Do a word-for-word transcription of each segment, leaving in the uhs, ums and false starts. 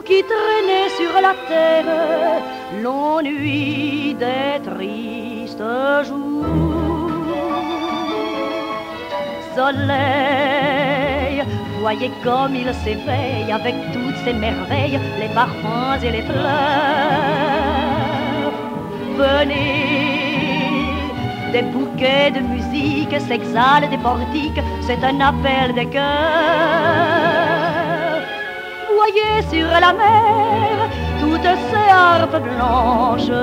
qui traînez sur la terre l'ennui des tristes jours. Soleil, voyez comme il s'éveille avec toutes ses merveilles, les parfums et les fleurs. Venez, des bouquets de musique s'exhalent des portiques, c'est un appel des cœurs. Voyez sur la mer toutes ces harpes blanches,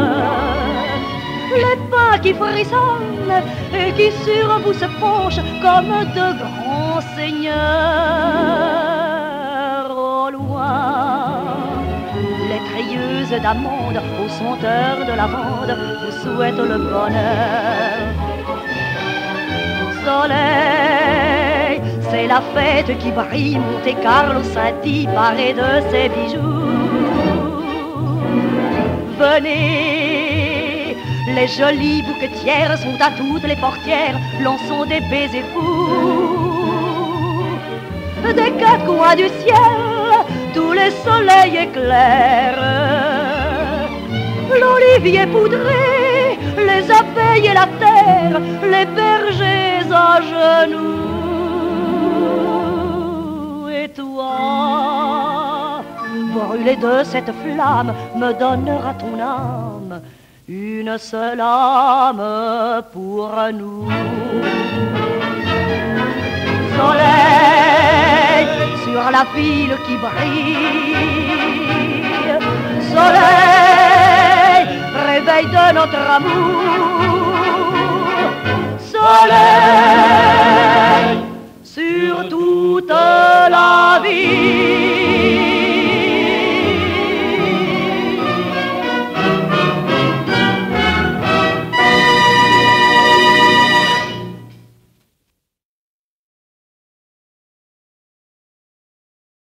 les pas qui frissonnent et qui sur vous se penchent comme de grands seigneurs. Au loin, les treilleuses d'amandes aux senteurs de lavande vous souhaitent le bonheur. Soleil, c'est la fête qui brille, Monte Carlo scintille paré de ses bijoux. Venez, les jolies bouquetières sont à toutes les portières, lançons des baisers fous. Des quatre coins du ciel, tous les soleils éclairent, l'olivier poudré, les abeilles et la terre, les bergers à genoux. Et toi, brûlé de cette flamme, me donnera ton âme, une seule âme pour nous. Soleil sur la ville qui brille, soleil, réveil de notre amour.